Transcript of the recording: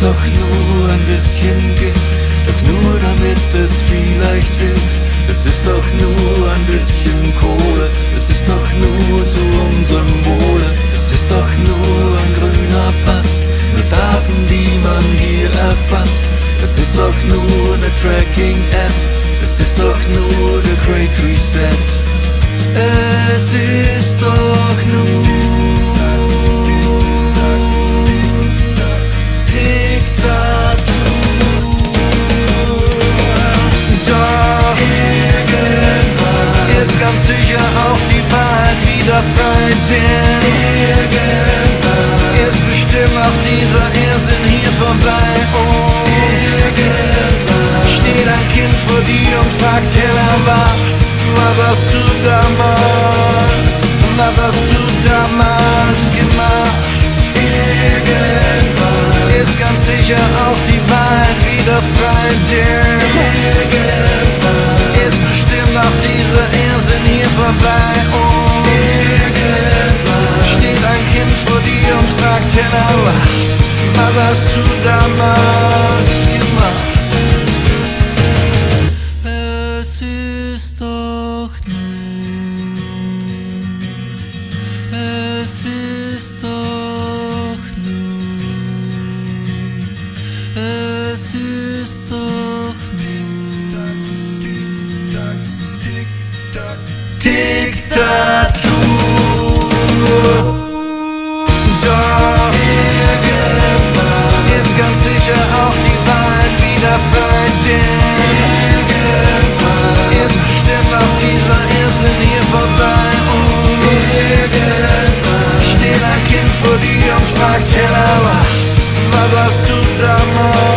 doch nur ein bisschen Gift, doch nur damit es vielleicht hilft. Es ist doch nur ein bisschen Kohle, es ist doch nur zu unserem Wohle. Es ist doch nur ein grüner Pass, nur Daten, die man hier erfasst. Es ist doch nur eine Tracking-App, es ist doch nur der Great Reset. Es ist doch nur Diktatur. Doch irgendwann ist ganz sicher auch die Wahrheit wieder frei, denn irgendwann ist bestimmt auch dieser Irrsinn hier vorbei. Und irgendwann steht ein Kind vor dir und fragt Hellerwacht: Was hast du damals, was hast du damals gemacht? Irgendwann ist ganz sicher auch die Wahrheit wieder frei, denn irgendwann ist bestimmt auch dieser Irrsinn hier vorbei. Und irgendwann steht ein Kind vor dir und fragt Hellerwacht: Was hast du damals gemacht? Es ist doch nur, es ist doch nur, es ist doch nur Diktatur. Doch irgendwann ist ganz sicher auch die Wahrheit wieder frei, denn ist bestimmt auch dieser Irrsinn hier vorbei. Und irgendwann steht ein Kind vor dir und fragt Hellerwacht: Was hast du damals